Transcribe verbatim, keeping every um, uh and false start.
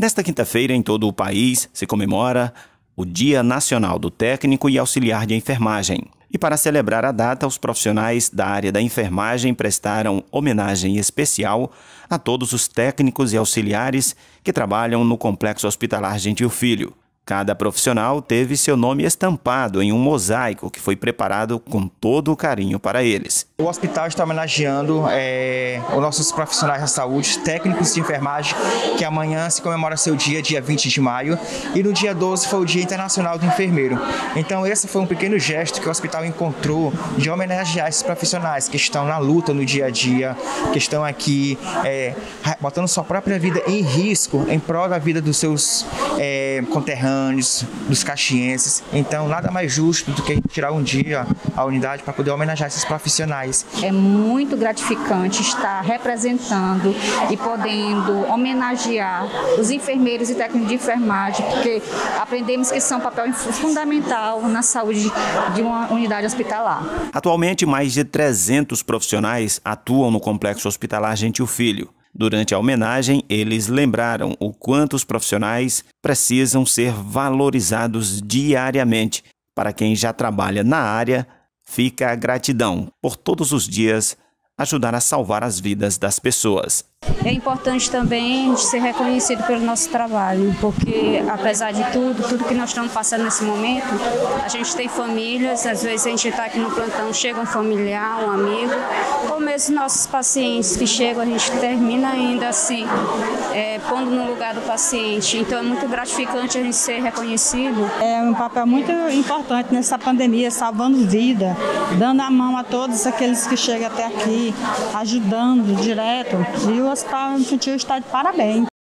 Nesta quinta-feira, em todo o país, se comemora o Dia Nacional do Técnico e Auxiliar de Enfermagem. E para celebrar a data, os profissionais da área da enfermagem prestaram homenagem especial a todos os técnicos e auxiliares que trabalham no Complexo Hospitalar Gentil Filho. Cada profissional teve seu nome estampado em um mosaico que foi preparado com todo o carinho para eles. O hospital está homenageando é, os nossos profissionais da saúde, técnicos de enfermagem, que amanhã se comemora seu dia, dia vinte de maio, e no dia doze foi o Dia Internacional do Enfermeiro. Então esse foi um pequeno gesto que o hospital encontrou de homenagear esses profissionais que estão na luta no dia a dia, que estão aqui é, botando sua própria vida em risco em prol da vida dos seus é, conterrâneos, dos caxienses. Então nada mais justo do que tirar um dia a unidade para poder homenagear esses profissionais. É muito gratificante estar representando e podendo homenagear os enfermeiros e técnicos de enfermagem, porque aprendemos que são um papel fundamental na saúde de uma unidade hospitalar. Atualmente, mais de trezentos profissionais atuam no Complexo Hospitalar Gentil Filho. Durante a homenagem, eles lembraram o quanto os profissionais precisam ser valorizados diariamente. Para quem já trabalha na área, fica a gratidão por todos os dias ajudar a salvar as vidas das pessoas. É importante também ser reconhecido pelo nosso trabalho, porque apesar de tudo, tudo que nós estamos passando nesse momento, a gente tem famílias, às vezes a gente está aqui no plantão, chega um familiar, um amigo, ou mesmo nossos pacientes que chegam, a gente termina ainda assim, é, pondo no lugar do paciente. Então é muito gratificante a gente ser reconhecido. É um papel muito importante nessa pandemia, salvando vida, dando a mão a todos aqueles que chegam até aqui, ajudando direto. E o Hospital Gentil está de parabéns.